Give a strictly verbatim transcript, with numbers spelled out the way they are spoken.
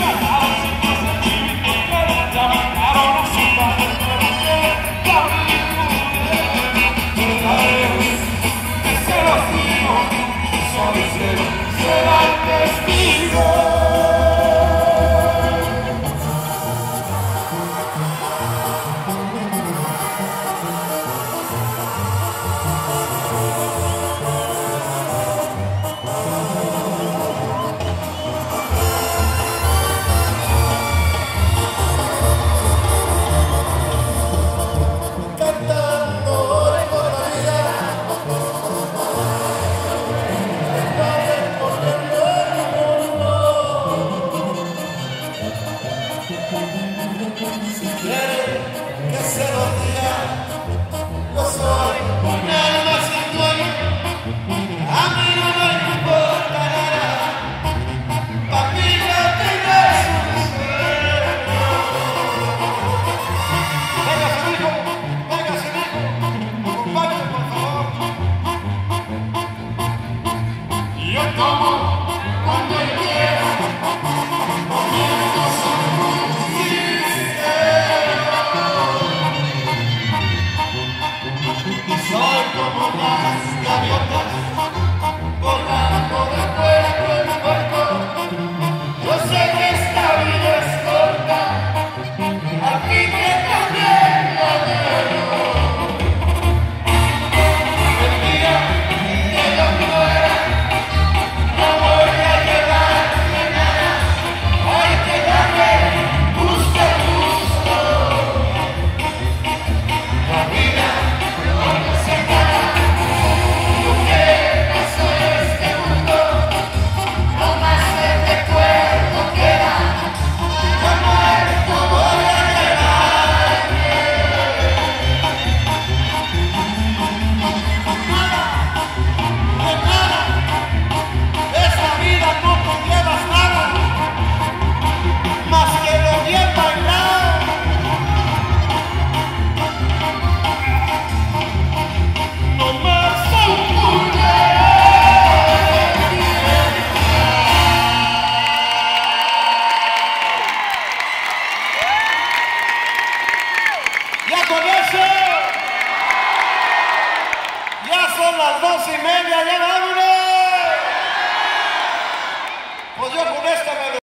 Si quiere que se lo diga, yo soy un alma sin dueño. A mí no me importa nada, pa' mí no tendrás un sueño. Véngase, hijo, véngase, hijo, acompáñame, por favor. Y yo tomo cuando yo quiera, comiendo solo. Soy como las gaviotas, volando de puerto en puerto. Yo sé que esta vida es corta, aquí que también la tengo. El día que yo muera, no voy a llevarme nada, hay que darle gusto a gusto. La vida son las dos y media, ya vámonos. Pues yo con esta me